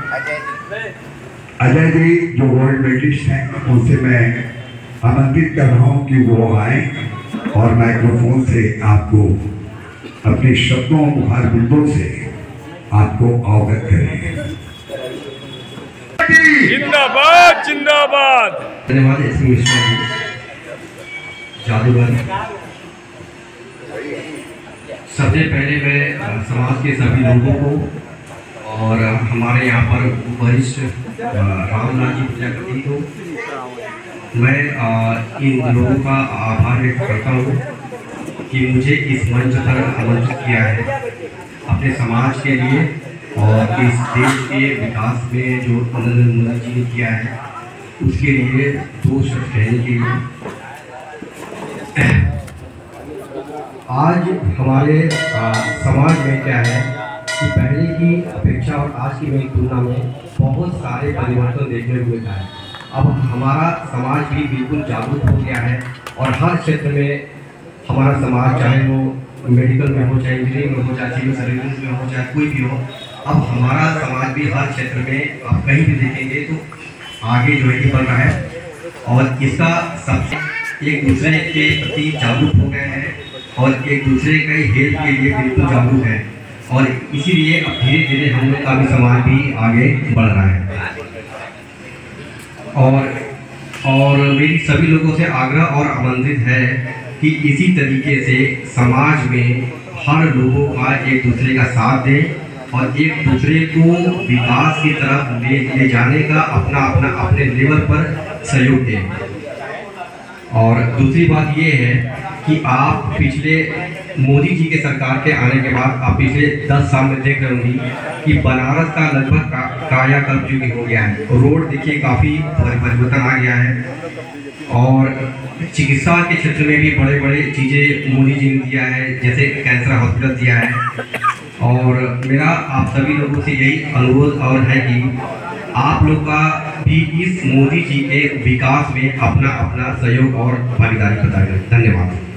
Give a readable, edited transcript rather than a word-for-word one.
अजय जी जो world medallist हैं उनसे मैं आमंत्रित कर रहा हूं कि वो आए और माइक्रोफोन से आपको अपने शब्दों और मुहार बिंदों से आपको अवगत करें। जिंदाबाद जिंदाबाद। धन्यवाद एसपी मिश्रा जी, जादूगर। सबसे पहले मैं समाज के सभी लोगों को और हमारे यहाँ पर वरिष्ठ रामलाल जी प्रजापति को मैं इन लोगों का आभार व्यक्त करता हूँ कि मुझे इस मंच पर आमंत्रित किया है अपने समाज के लिए और इस देश के विकास में जो नरेंद्र मोदी जी ने किया है उसके लिए दो शब्द कहने के लिए। आज हमारे समाज में क्या है कि पहले की अपेक्षा और आज की मेरी तुलना में बहुत सारे परिवर्तन देखने को मिलता है। अब हमारा समाज भी बिल्कुल जागरूक हो गया है और हर क्षेत्र में हमारा समाज, चाहे वो मेडिकल में हो, चाहे इंजीनियरिंग में हो, चाहे सिविल सर्विस में हो, चाहे कोई भी हो, अब हमारा समाज भी हर क्षेत्र में आप कहीं भी देखेंगे तो आगे जो है बढ़ रहा है और इसका सबसे एक दूसरे के प्रति जागरूक हो गए हैं और एक दूसरे के हेल्थ के लिए बिल्कुल जागरूक है और इसीलिए अब धीरे धीरे हम लोग का भी समाज भी आगे बढ़ रहा है। और मेरी सभी लोगों से आग्रह और आमंत्रित है कि इसी तरीके से समाज में हर लोगों का एक दूसरे का साथ दें और एक दूसरे को विकास की तरफ ले जाने का अपने लेवल पर सहयोग दें। और दूसरी बात ये है कि आप पिछले मोदी जी के सरकार के आने के बाद आप पिछले 10 साल में देख रहे होंगे कि बनारस का लगभग कायाकल्प जो हो गया है। रोड देखिए काफ़ी परिवर्तन आ गया है और चिकित्सा के क्षेत्र में भी बड़े बड़े चीज़ें मोदी जी ने दिया है, जैसे कैंसर हॉस्पिटल दिया है। और मेरा आप सभी लोगों से यही अनुरोध और है कि आप लोग का भी इस मोदी जी के विकास में अपना सहयोग और भागीदारी बताएं। धन्यवाद।